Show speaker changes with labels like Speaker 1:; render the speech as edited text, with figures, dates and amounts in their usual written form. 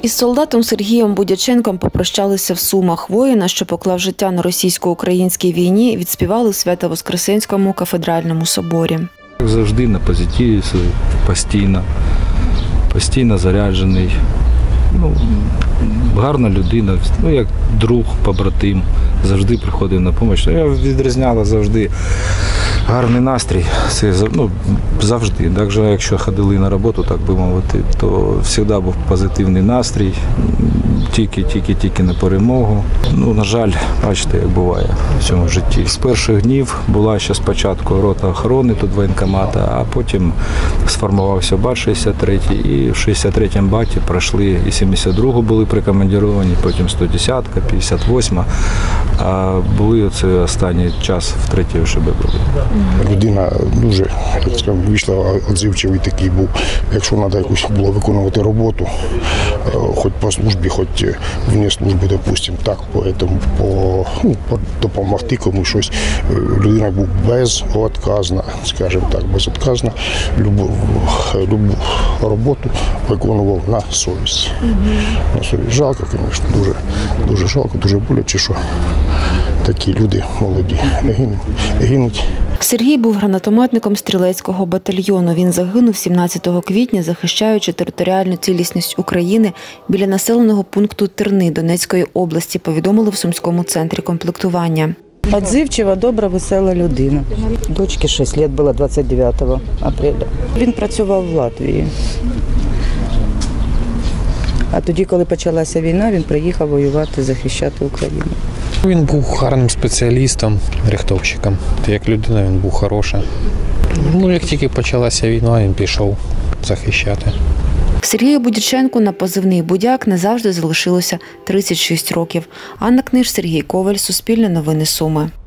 Speaker 1: Із солдатом Сергієм Будяченком попрощалися в Сумах. Воїна, що поклав життя на російсько-українській війні, відспівали в Свято-Воскресенському кафедральному соборі.
Speaker 2: Завжди на позитиві, постійно заряджений. Гарна людина, як друг, побратим, завжди приходив на допомогу. Я відрізняла завжди гарний настрій, завжди. Навіть якщо ходили на роботу, так би мовити, то завжди був позитивний настрій, тільки на перемогу. На жаль, бачите, як буває в цьому житті. З перших днів була ще спочатку рота охорони, тут воєнкомата, а потім сформувався БАТ 63, і в 63-му БАТі пройшли і 72-го були прикомандировані, потім 110-ка, 58-ма, а були оце останній час в 3-й ШБ були.
Speaker 3: Людина дуже, так сказати, вийшла відзивчивий такий був. Якщо треба якусь було виконувати роботу, хоч по службі, хоч вне служби, допустимо, так, допомогти комусь щось. Людина був безотказна, скажімо так, безотказна. Любу роботу виконував на совість. Жалко, звісно, дуже жалко, дуже боляче, що такі люди молоді гинуть.
Speaker 1: Сергій був гранатометником стрілецького батальйону. Він загинув 17 квітня, захищаючи територіальну цілісність України біля населеного пункту Терни Донецької області, повідомили в Сумському центрі комплектування.
Speaker 4: Відзивчива, добра, весела людина. Дочці 6 років було 29 апреля. Він працював в Латвії. А тоді, коли почалася війна, він приїхав воювати, захищати Україну.
Speaker 5: Він був гарним спеціалістом, рихтовщиком. Як людина він був хороший. Як тільки почалася війна, він пішов захищати.
Speaker 1: Сергію Будяченку на позивний «Будяк» не завжди залишилося 36 років. Анна Книж, Сергій Коваль, Суспільне новини Суми.